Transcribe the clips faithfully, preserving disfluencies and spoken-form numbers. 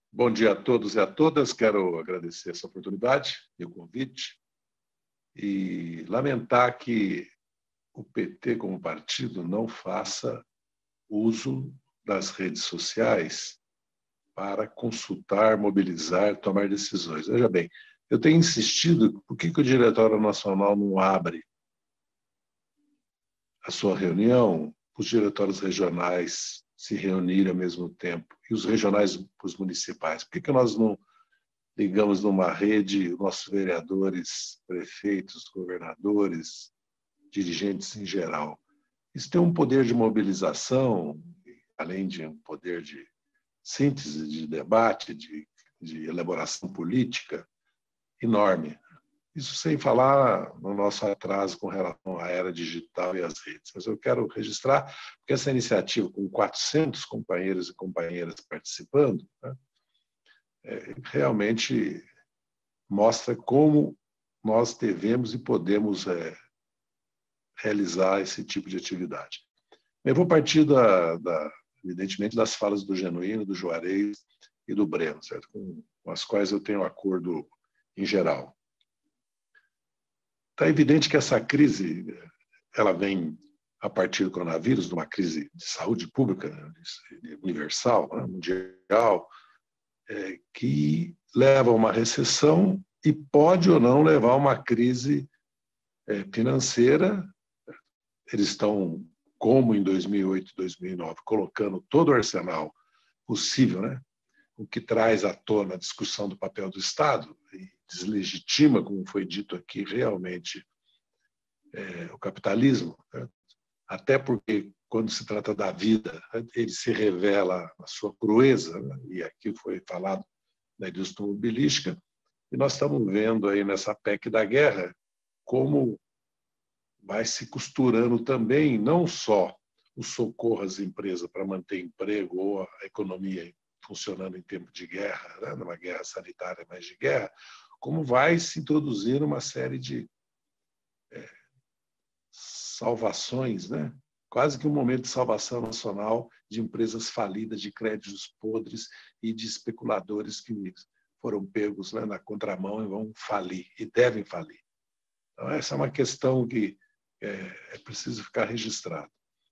Bom dia a todos e a todas. Quero agradecer essa oportunidade e o convite e lamentar que o P T, como partido, não faça uso das redes sociais para consultar, mobilizar, tomar decisões. Veja bem, eu tenho insistido, por que que o Diretório Nacional não abre a sua reunião, os diretórios regionais se reunirem ao mesmo tempo, e os regionais os municipais? Por que que nós não ligamos numa rede nossos vereadores, prefeitos, governadores, dirigentes em geral? Isso tem um poder de mobilização, além de um poder de síntese, de debate, de, de elaboração política enorme. Isso sem falar no nosso atraso com relação à era digital e às redes. Mas eu quero registrar, porque essa iniciativa, com quatrocentos companheiros e companheiras participando, né, é, realmente mostra como nós devemos e podemos é, realizar esse tipo de atividade. Eu vou partir, da, da, evidentemente, das falas do Genuíno, do Juarez e do Breno, certo? Com, com as quais eu tenho acordo em geral. Está evidente que essa crise ela vem a partir do coronavírus, de uma crise de saúde pública universal, né, mundial, é, que leva a uma recessão e pode ou não levar a uma crise é, financeira. Eles estão, como em dois mil e oito, dois mil e nove, colocando todo o arsenal possível, né, o que traz à tona a discussão do papel do Estado e deslegitima, como foi dito aqui, realmente é, o capitalismo, né? Até porque, quando se trata da vida, ele se revela a sua crueza, né? E aqui foi falado da indústria automobilística, e nós estamos vendo aí nessa P E C da guerra como vai se costurando também, não só o socorro às empresas para manter emprego ou a economia funcionando em tempo de guerra, né? Numa guerra sanitária, mas de guerra, como vai se introduzir uma série de é, salvações, né? Quase que um momento de salvação nacional de empresas falidas, de créditos podres e de especuladores que foram pegos, né, na contramão e vão falir, e devem falir. Então, essa é uma questão que é, é preciso ficar registrado.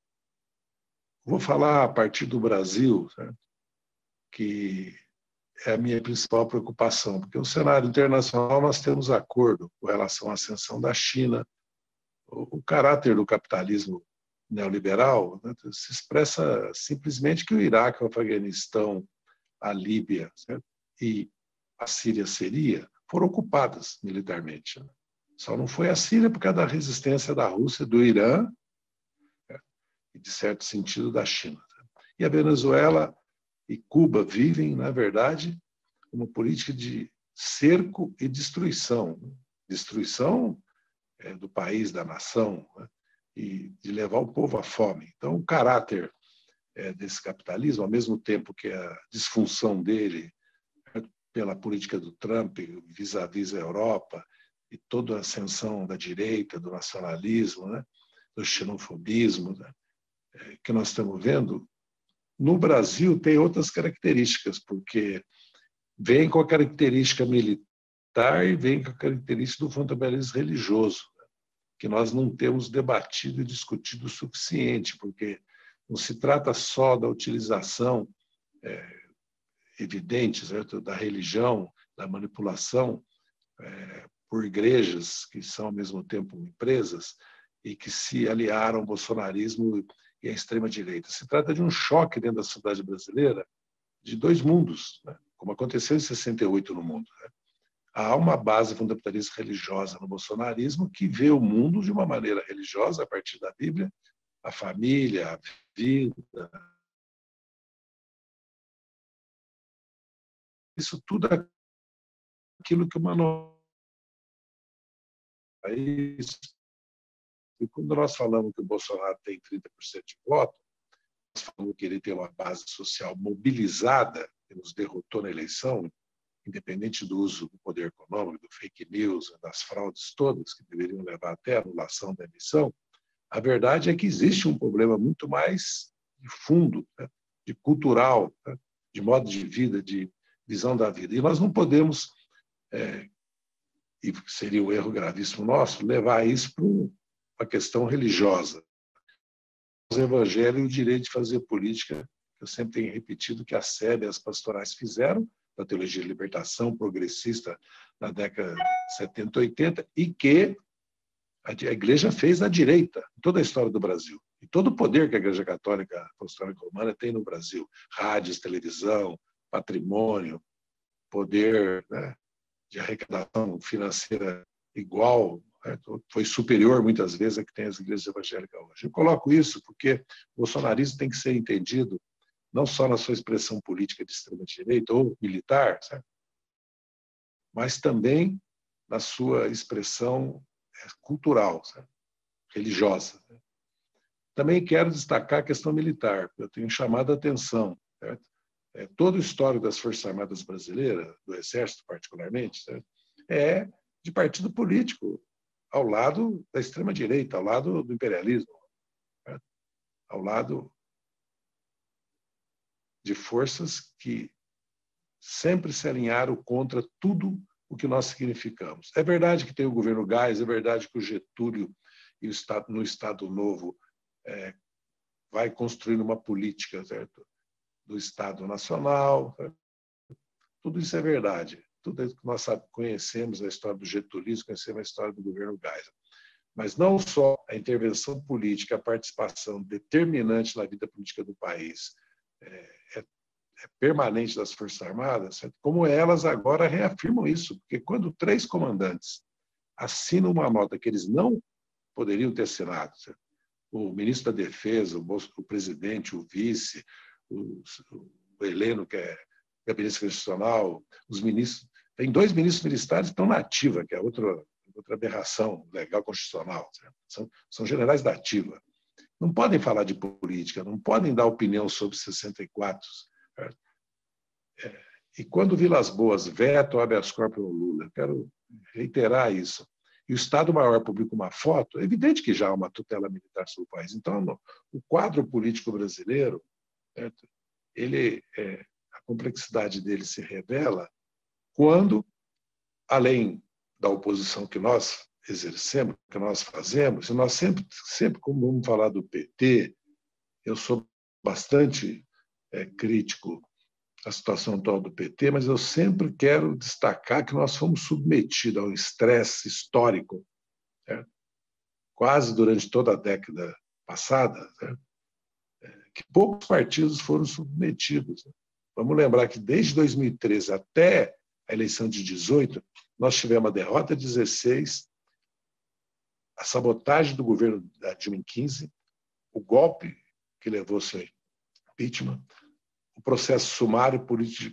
Vou falar a partir do Brasil, certo? Que é a minha principal preocupação, porque no cenário internacional nós temos acordo com relação à ascensão da China. O, o caráter do capitalismo neoliberal, né, se expressa simplesmente que o Iraque, o Afeganistão, a Líbia, certo? E a Síria seria, foram ocupadas militarmente. Né? Só não foi a Síria por causa da resistência da Rússia, do Irã, né? E, de certo sentido, da China. E a Venezuela e Cuba vivem, na verdade, uma política de cerco e destruição. Destruição é, do país, da nação, né? E de levar o povo à fome. Então, o caráter é, desse capitalismo, ao mesmo tempo que a disfunção dele é, pela política do Trump vis-à-vis a Europa e toda a ascensão da direita, do nacionalismo, né? Do xenofobismo, né? É, que nós estamos vendo, no Brasil tem outras características, porque vem com a característica militar e vem com a característica do fundamentalismo religioso, né? Que nós não temos debatido e discutido o suficiente, porque não se trata só da utilização é, evidente, certo? Da religião, da manipulação é, por igrejas que são, ao mesmo tempo, empresas e que se aliaram ao bolsonarismo e à extrema-direita. Se trata de um choque dentro da sociedade brasileira de dois mundos, né? Como aconteceu em sessenta e oito no mundo. Né? Há uma base fundamentalista religiosa no bolsonarismo que vê o mundo de uma maneira religiosa, a partir da Bíblia, a família, a vida. Isso tudo é aquilo que o Manuel... E quando nós falamos que o Bolsonaro tem trinta por cento de voto, nós falamos que ele tem uma base social mobilizada, que nos derrotou na eleição, independente do uso do poder econômico, do fake news, das fraudes todas que deveriam levar até a anulação da eleição. A verdade é que existe um problema muito mais de fundo, né? De cultural, né? De modo de vida, de visão da vida. E nós não podemos, é, e seria um erro gravíssimo nosso, levar isso para uma questão religiosa. O evangelho e o direito de fazer política, eu sempre tenho repetido que a S E B e as pastorais fizeram, da teologia de libertação progressista na década de setenta, oitenta, e que a igreja fez na direita, em toda a história do Brasil. E todo o poder que a Igreja Católica Apostólica Romana tem no Brasil, rádios, televisão, patrimônio, poder, né, de arrecadação financeira igual, né, foi superior muitas vezes a que tem as igrejas evangélicas hoje. Eu coloco isso porque o bolsonarismo tem que ser entendido não só na sua expressão política de extrema-direita ou militar, certo? Mas também na sua expressão cultural, certo? Religiosa. Também quero destacar a questão militar. Eu tenho chamado a atenção. Certo? É, todo o histórico das Forças Armadas Brasileiras, do Exército particularmente, certo? É de partido político, ao lado da extrema-direita, ao lado do imperialismo, certo? Ao lado de forças que sempre se alinharam contra tudo o que nós significamos. É verdade que tem o governo Geisel, é verdade que o Getúlio e o Estado, no Estado Novo é, vai construindo uma política, certo? Do Estado Nacional. Certo? Tudo isso é verdade. Tudo isso que nós conhecemos a história do Getúlio, conhecemos a história do governo Geisel. Mas não só a intervenção política, a participação determinante na vida política do país é, é É permanente das Forças Armadas, certo? Como elas agora reafirmam isso, porque quando três comandantes assinam uma nota que eles não poderiam ter assinado, certo? O ministro da Defesa, o presidente, o vice, o, o Heleno, que é gabinete constitucional, os ministros, tem dois ministros militares que estão na ativa, que é outra, outra aberração legal constitucional, certo? São, são generais da ativa. Não podem falar de política, não podem dar opinião sobre sessenta e quatro. É, e quando Vilas Boas veta o habeas corpus no Lula, eu quero reiterar isso, e o Estado-Maior publica uma foto, é evidente que já há uma tutela militar sobre o país. Então, no, o quadro político brasileiro, certo? Ele, é, a complexidade dele se revela quando, além da oposição que nós exercemos, que nós fazemos, e nós sempre, sempre como vamos falar do P T, eu sou bastante é, crítico à situação atual do P T, mas eu sempre quero destacar que nós fomos submetidos a um estresse histórico, certo? Quase durante toda a década passada, certo? Que poucos partidos foram submetidos. Vamos lembrar que desde dois mil e treze até a eleição de dezoito, nós tivemos a derrota de dezesseis, a sabotagem do governo da Dilma em quinze, o golpe que levou ao seu impeachment, o processo sumário político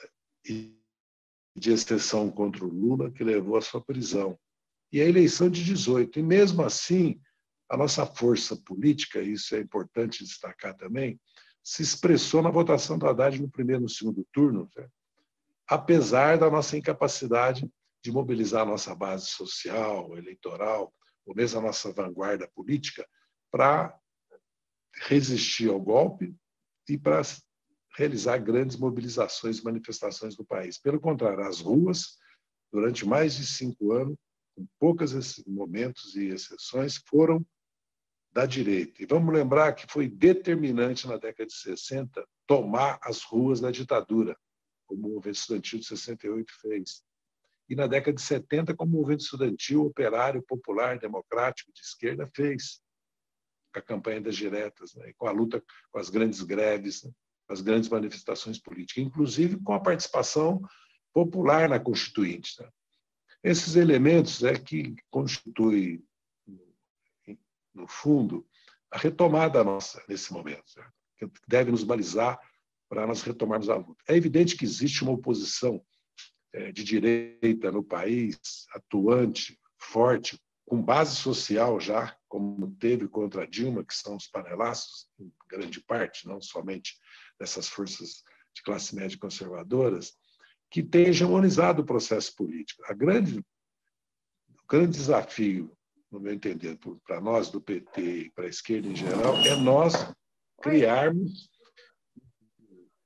de exceção contra o Lula, que levou à sua prisão, e a eleição de dezoito. E, mesmo assim, a nossa força política, isso é importante destacar também, se expressou na votação do Haddad no primeiro e no segundo turno, certo? Apesar da nossa incapacidade de mobilizar a nossa base social, eleitoral, ou mesmo a nossa vanguarda política, para resistir ao golpe e para realizar grandes mobilizações e manifestações no país. Pelo contrário, as ruas, durante mais de cinco anos, com poucos momentos e exceções, foram da direita. E vamos lembrar que foi determinante na década de sessenta tomar as ruas da ditadura, como o movimento estudantil de sessenta e oito fez. E na década de setenta, como o movimento estudantil, operário, popular, democrático, de esquerda, fez, com a campanha das diretas, né? Com a luta, com as grandes greves, né? Com as grandes manifestações políticas, inclusive com a participação popular na Constituinte. Né? Esses elementos é que constituem, no fundo, a retomada nossa nesse momento, certo? Que deve nos balizar para nós retomarmos a luta. É evidente que existe uma oposição de direita no país, atuante, forte, com base social já, como teve contra a Dilma, que são os panelaços, em grande parte, não somente dessas forças de classe média conservadoras, que tem hegemonizado o processo político. A grande, o grande desafio, no meu entender, para nós do P T e para a esquerda em geral, é nós criarmos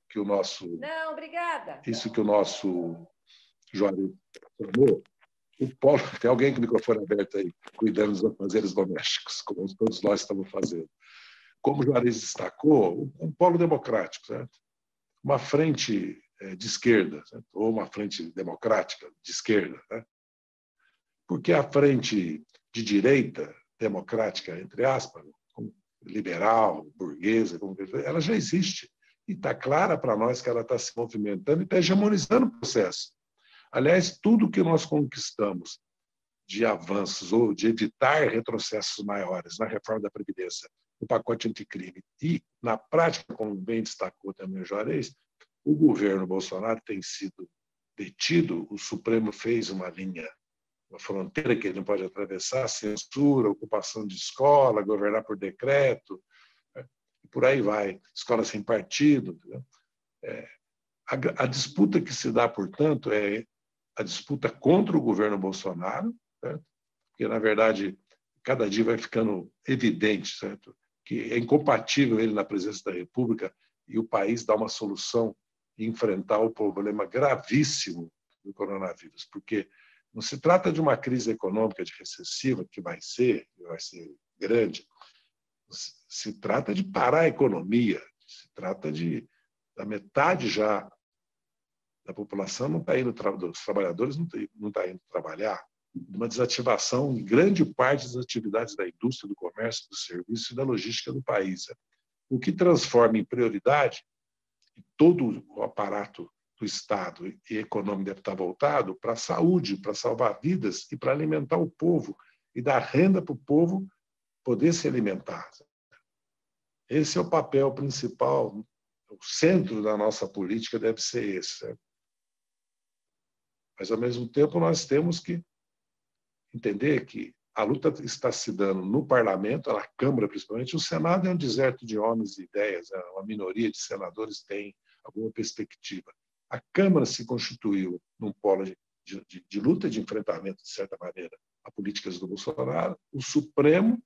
que o nosso... Não, obrigada. Isso que o nosso Juarez falou, o polo... Tem alguém com o microfone aberto aí, cuidando dos afazeres domésticos, como todos nós estamos fazendo. Como o Juarez destacou, um polo democrático, certo? Uma frente de esquerda, certo? Ou uma frente democrática de esquerda, né? Porque a frente de direita, democrática, entre aspas, liberal, burguesa, ela já existe. E está clara para nós que ela está se movimentando e está hegemonizando o processo. Aliás, tudo que nós conquistamos de avanços ou de evitar retrocessos maiores na reforma da Previdência, no pacote anticrime e, na prática, como bem destacou também o Juarez, o governo Bolsonaro tem sido detido, o Supremo fez uma linha, uma fronteira que ele não pode atravessar, censura, ocupação de escola, governar por decreto, né? E por aí vai, escola sem partido. É, a, a disputa que se dá, portanto, é a disputa contra o governo Bolsonaro, certo? Porque, na verdade, cada dia vai ficando evidente, certo? Que é incompatível ele na presidência da República e o país dar uma solução e enfrentar o problema gravíssimo do coronavírus, porque não se trata de uma crise econômica de recessiva, que vai ser, vai ser grande, se trata de parar a economia, se trata de, da metade já da população não está indo, dos trabalhadores não está indo trabalhar, de uma desativação em grande parte das atividades da indústria, do comércio, do serviço e da logística do país. O que transforma em prioridade, e todo o aparato do Estado e econômico deve estar voltado para a saúde, para salvar vidas e para alimentar o povo e dar renda para o povo poder se alimentar. Esse é o papel principal, o centro da nossa política deve ser esse. Certo? Mas, ao mesmo tempo, nós temos que entender que a luta está se dando no parlamento, na Câmara principalmente. O Senado é um deserto de homens e ideias, uma minoria de senadores tem alguma perspectiva. A Câmara se constituiu num polo de, de, de luta, de enfrentamento, de certa maneira, a políticas do Bolsonaro. O Supremo,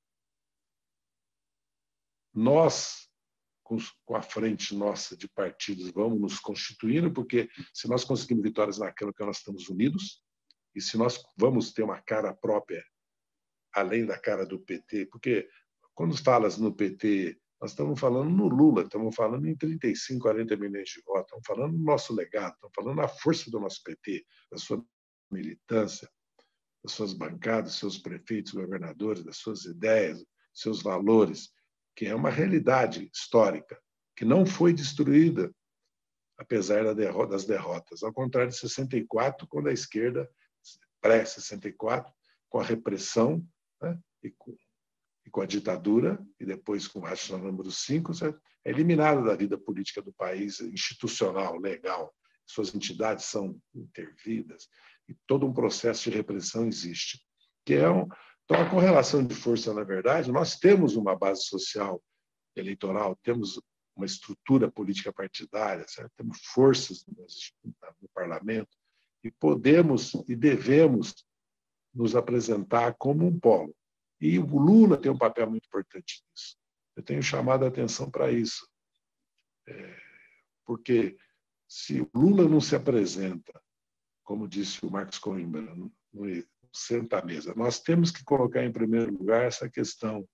nós, com, com a frente nossa de partidos, vamos nos constituindo, porque se nós conseguimos vitórias na Câmara, porque nós estamos unidos, e se nós vamos ter uma cara própria, além da cara do P T, porque quando falas no P T, nós estamos falando no Lula, estamos falando em trinta e cinco, quarenta milhões de votos, estamos falando no nosso legado, estamos falando na força do nosso P T, da sua militância, das suas bancadas, seus prefeitos, governadores, das suas ideias, seus valores, que é uma realidade histórica, que não foi destruída, apesar das derrotas. Ao contrário de sessenta e quatro, quando a esquerda, pré-sessenta e quatro, com a repressão, né, e, com, e com a ditadura, e depois com o Racional número cinco, certo? É eliminada da vida política do país, institucional, legal. Suas entidades são intervidas, e todo um processo de repressão existe. Que é um, então, a correlação de força, na verdade, nós temos uma base social eleitoral, temos uma estrutura política partidária, certo? Temos forças no, no parlamento, e podemos e devemos nos apresentar como um polo. E o Lula tem um papel muito importante nisso. Eu tenho chamado a atenção para isso. É, porque se o Lula não se apresenta, como disse o Marcos Coimbra, no, no centro da mesa, nós temos que colocar em primeiro lugar essa questão.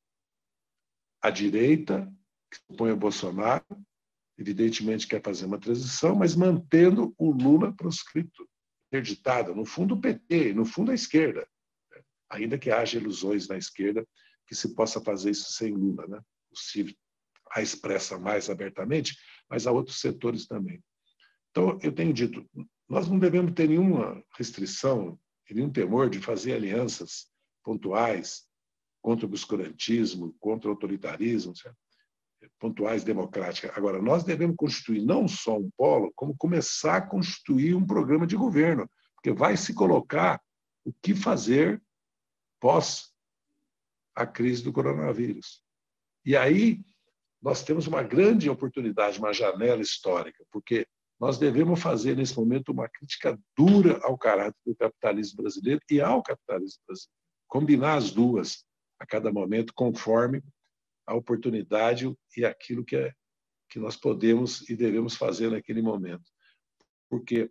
A direita, que opõe o Bolsonaro, evidentemente quer fazer uma transição, mas mantendo o Lula proscrito, interditado, no fundo o P T, no fundo a esquerda, ainda que haja ilusões na esquerda que se possa fazer isso sem Lula, né? O Ciro a expressa mais abertamente, mas há outros setores também. Então, eu tenho dito, nós não devemos ter nenhuma restrição, nenhum temor de fazer alianças pontuais contra o obscurantismo, contra o autoritarismo, certo? Pontuais democráticas. Agora, nós devemos constituir não só um polo, como começar a constituir um programa de governo, porque vai se colocar o que fazer pós a crise do coronavírus. E aí nós temos uma grande oportunidade, uma janela histórica, porque nós devemos fazer, nesse momento, uma crítica dura ao caráter do capitalismo brasileiro e ao capitalismo brasileiro. Combinar as duas a cada momento, conforme a oportunidade e aquilo que, é, que nós podemos e devemos fazer naquele momento. Porque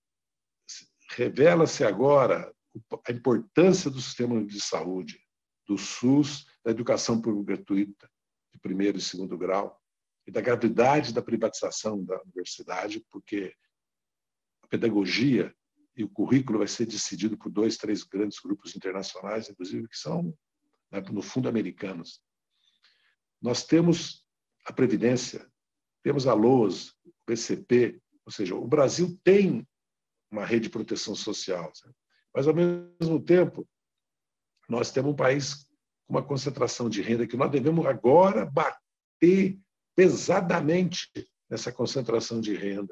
revela-se agora a importância do sistema de saúde, do SUS, da educação pública gratuita, de primeiro e segundo grau, e da gravidade da privatização da universidade, porque a pedagogia e o currículo vai ser decidido por dois, três grandes grupos internacionais, inclusive, que são, né, no fundo, americanos. Nós temos a Previdência, temos a LOAS, o B C P, ou seja, o Brasil tem uma rede de proteção social, sabe? Mas, ao mesmo tempo, nós temos um país com uma concentração de renda que nós devemos agora bater pesadamente nessa concentração de renda,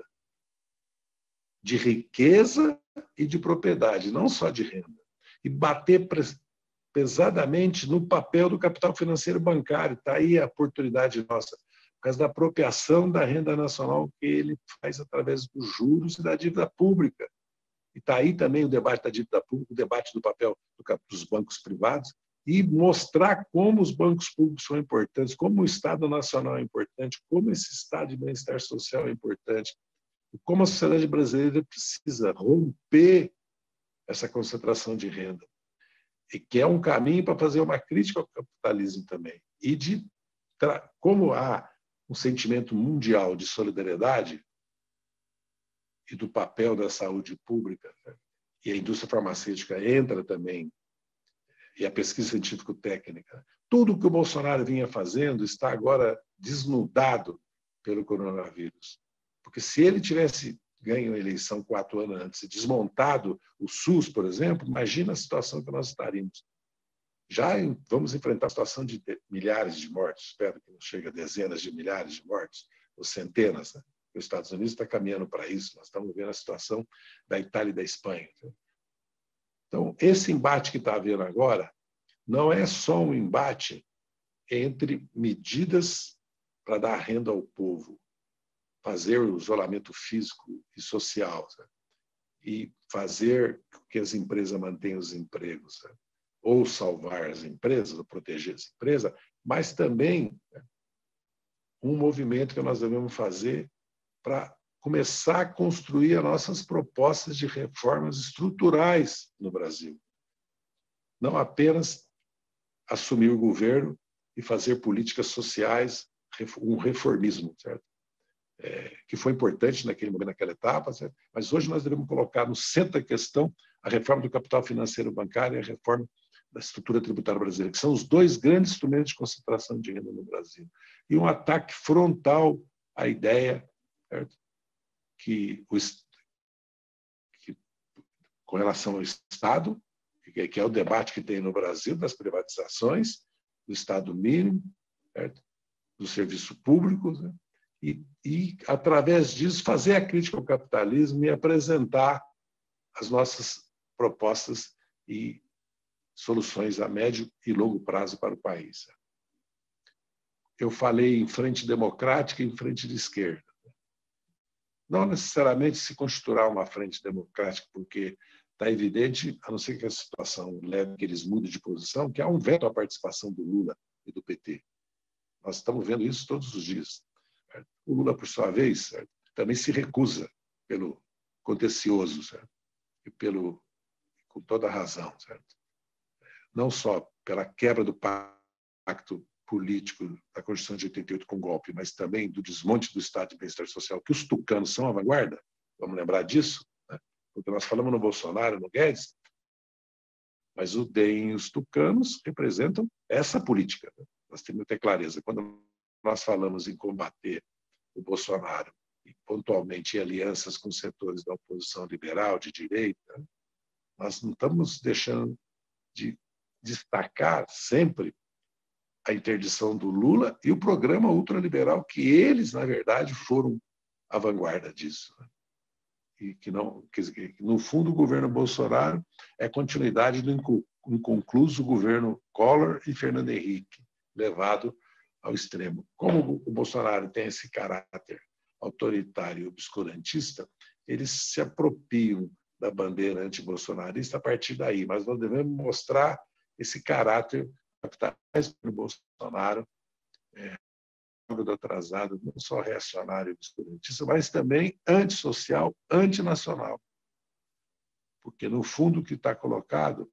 de riqueza e de propriedade, não só de renda, e bater pesadamente no papel do capital financeiro bancário. Está aí a oportunidade nossa, por causa da apropriação da renda nacional que ele faz através dos juros e da dívida pública. E está aí também o debate da dívida pública, o debate do papel dos bancos privados, e mostrar como os bancos públicos são importantes, como o Estado Nacional é importante, como esse Estado de bem-estar social é importante, e como a sociedade brasileira precisa romper essa concentração de renda, e que é um caminho para fazer uma crítica ao capitalismo também, e de como há um sentimento mundial de solidariedade e do papel da saúde pública, né? E a indústria farmacêutica entra também, e a pesquisa científico-técnica. Tudo que o Bolsonaro vinha fazendo está agora desnudado pelo coronavírus. Porque se ele tivesse ganho a eleição quatro anos antes e desmontado o SUS, por exemplo, imagina a situação que nós estaríamos. Já vamos enfrentar a situação de milhares de mortes, espero que não chegue a dezenas de milhares de mortes, ou centenas, né? Os Estados Unidos está caminhando para isso, nós estamos vendo a situação da Itália e da Espanha. Então, esse embate que está havendo agora não é só um embate entre medidas para dar renda ao povo, fazer o isolamento físico e social, sabe? E fazer que as empresas mantenham os empregos, sabe? Ou salvar as empresas, ou proteger as empresas, mas também, né, um movimento que nós devemos fazer para começar a construir as nossas propostas de reformas estruturais no Brasil. Não apenas assumir o governo e fazer políticas sociais, um reformismo, certo? É, que foi importante naquele momento, naquela etapa, certo? Mas hoje nós devemos colocar no centro da questão a reforma do capital financeiro bancário e a reforma da estrutura tributária brasileira, que são os dois grandes instrumentos de concentração de renda no Brasil. E um ataque frontal à ideia, certo? Que, o, que com relação ao Estado, que é o debate que tem no Brasil das privatizações, do Estado mínimo, certo? Do serviço público, né? e, e, através disso, fazer a crítica ao capitalismo e apresentar as nossas propostas e soluções a médio e longo prazo para o país. Eu falei em frente democrática e em frente de esquerda. Não necessariamente se constituirá uma frente democrática, porque está evidente, a não ser que a situação leve que eles mudem de posição, que há um veto à participação do Lula e do P T. Nós estamos vendo isso todos os dias. O Lula, por sua vez, também se recusa pelo contencioso, certo? E pelo, com toda a razão, certo? Não só pela quebra do pacto político da Constituição de oitenta e oito com golpe, mas também do desmonte do Estado de bem-estar social, que os tucanos são a vanguarda, vamos lembrar disso, né? Porque nós falamos no Bolsonaro, no Guedes, mas o D E M e os tucanos representam essa política, né? Nós temos que ter clareza. Quando nós falamos em combater o Bolsonaro e pontualmente em alianças com setores da oposição liberal, de direita, nós não estamos deixando de destacar sempre a interdição do Lula e o programa ultraliberal, que eles, na verdade, foram a vanguarda disso. E que, não, que, no fundo, o governo Bolsonaro é continuidade do inconcluso governo Collor e Fernando Henrique, levado ao extremo. Como o Bolsonaro tem esse caráter autoritário e obscurantista, eles se apropriam da bandeira antibolsonarista a partir daí, mas nós devemos mostrar esse caráter capitalista do Bolsonaro, é, atrasado, não só reacionário e obscurantista, mas também antissocial, antinacional. Porque, no fundo, o que está colocado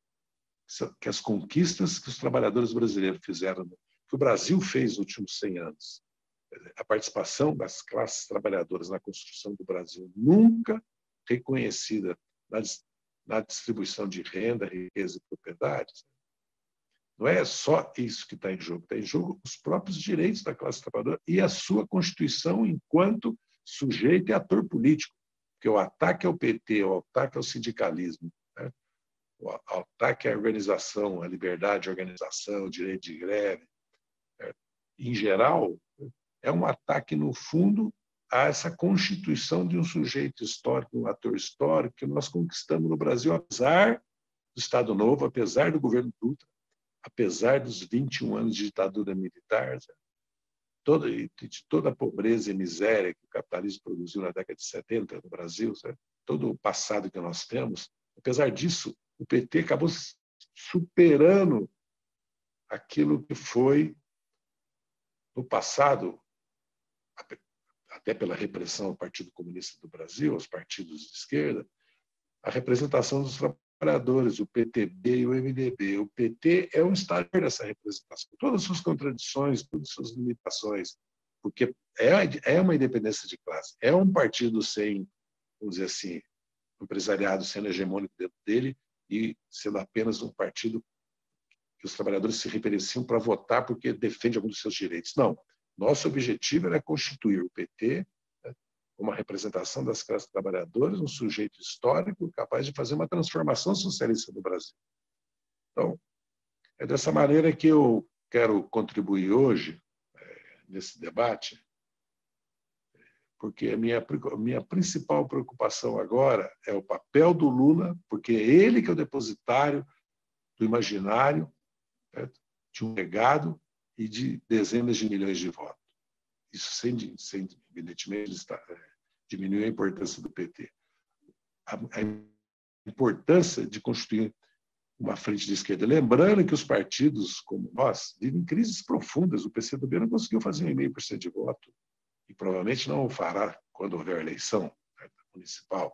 que as conquistas que os trabalhadores brasileiros fizeram, que o Brasil fez nos últimos cem anos, a participação das classes trabalhadoras na construção do Brasil, nunca reconhecida na, na distribuição de renda, riqueza e propriedades. Não é só isso que está em jogo, está em jogo os próprios direitos da classe trabalhadora e a sua constituição enquanto sujeito e ator político, porque o ataque ao P T, o ataque ao sindicalismo, né? O ataque à organização, à liberdade de organização, o direito de greve, né? Em geral, é um ataque, no fundo, a essa constituição de um sujeito histórico, um ator histórico, que nós conquistamos no Brasil, apesar do Estado Novo, apesar do governo Dutra, apesar dos vinte e um anos de ditadura militar, toda, de toda a pobreza e miséria que o capitalismo produziu na década de setenta no Brasil, sabe? Todo o passado que nós temos, apesar disso, o P T acabou superando aquilo que foi, no passado, até pela repressão ao Partido Comunista do Brasil, aos partidos de esquerda, a representação dos trabalhadores, o P T B e o M D B. O P T é um estágio dessa representação, todas as suas contradições, todas as suas limitações, porque é, é uma independência de classe, é um partido sem, vamos dizer assim, empresariado sendo hegemônico dentro dele e sendo apenas um partido que os trabalhadores se referenciam para votar porque defende alguns dos seus direitos. Não. Nosso objetivo era constituir o P T, né, como uma representação das classes trabalhadoras, um sujeito histórico capaz de fazer uma transformação socialista no Brasil. Então, é dessa maneira que eu quero contribuir hoje, é, nesse debate, porque a minha, a minha principal preocupação agora é o papel do Lula, porque é ele que é o depositário do imaginário, né, de um legado e de dezenas de milhões de votos. Isso, sem, sem evidentemente, está, é, diminuir a importância do P T. A, a importância de constituir uma frente de esquerda. Lembrando que os partidos como nós vivem crises profundas. O P C do B não conseguiu fazer um vírgula cinco por cento de voto e provavelmente não o fará quando houver eleição, né, municipal.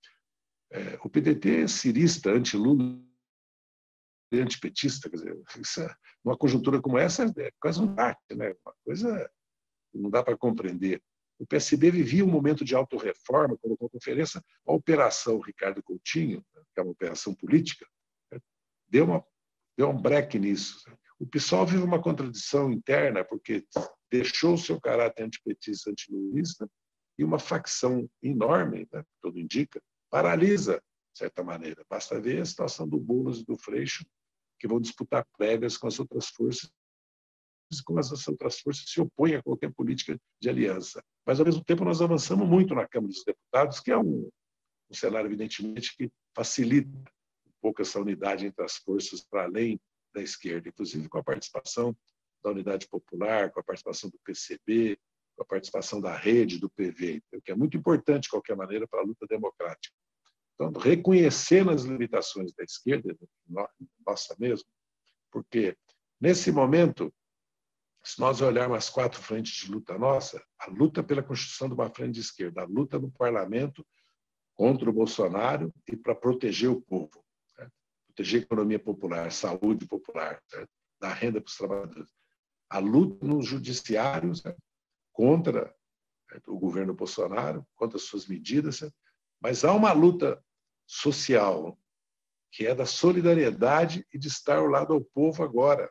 É, o P D T é cirista, anti-Lula, antipetista, quer dizer, isso é, numa conjuntura como essa é quase um arte, né? Uma coisa que não dá para compreender. O P S B vivia um momento de autorreforma, colocou em conferência a Operação Ricardo Coutinho, que é uma operação política, né? deu, uma, deu um break nisso. O PSOL vive uma contradição interna, porque deixou o seu caráter antipetista, antilulista, e uma facção enorme, né, tudo indica, paralisa, de certa maneira. Basta ver a situação do Boulos e do Freixo, que vão disputar prévias com as outras forças, e como essas outras forças se opõem a qualquer política de aliança. Mas, ao mesmo tempo, nós avançamos muito na Câmara dos Deputados, que é um, um cenário, evidentemente, que facilita um pouco essa unidade entre as forças para além da esquerda, inclusive com a participação da Unidade Popular, com a participação do P C B, com a participação da rede, do P V, o que é muito importante, de qualquer maneira, para a luta democrática. Então, reconhecendo as limitações da esquerda, nossa mesmo, porque, nesse momento, se nós olharmos as quatro frentes de luta nossa, a luta pela construção de uma frente de esquerda, a luta no parlamento contra o Bolsonaro e para proteger o povo, certo? Proteger a economia popular, saúde popular, certo? Dar renda para os trabalhadores. A luta nos judiciários, certo? Contra, certo? O governo Bolsonaro, contra as suas medidas, certo? Mas há uma luta social que é da solidariedade e de estar ao lado do povo agora.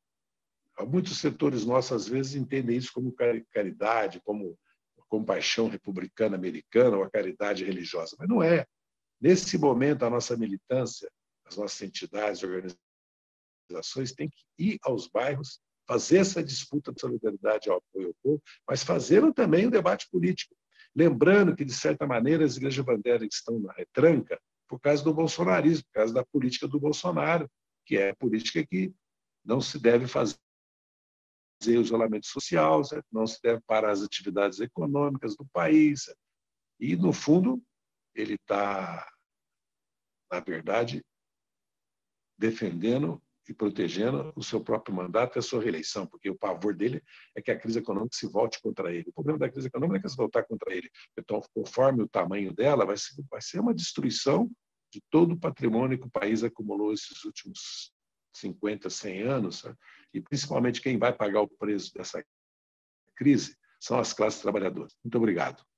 Muitos setores nossos, às vezes, entendem isso como caridade, como compaixão republicana americana ou a caridade religiosa, mas não é. Nesse momento, a nossa militância, as nossas entidades, organizações, têm que ir aos bairros, fazer essa disputa de solidariedade ao apoio ao povo, mas fazendo também o debate político. Lembrando que, de certa maneira, as igrejas evangélicas estão na retranca por causa do bolsonarismo, por causa da política do Bolsonaro, que é a política que não se deve fazer o isolamento social, certo? Não se deve parar as atividades econômicas do país. Certo? E, no fundo, ele está, na verdade, defendendo e protegendo o seu próprio mandato e a sua reeleição, porque o pavor dele é que a crise econômica se volte contra ele. O problema da crise econômica é que se voltar contra ele, então, conforme o tamanho dela, vai ser, vai ser uma destruição de todo o patrimônio que o país acumulou esses últimos cinquenta, cem anos, né? E principalmente quem vai pagar o preço dessa crise são as classes trabalhadoras. Muito obrigado.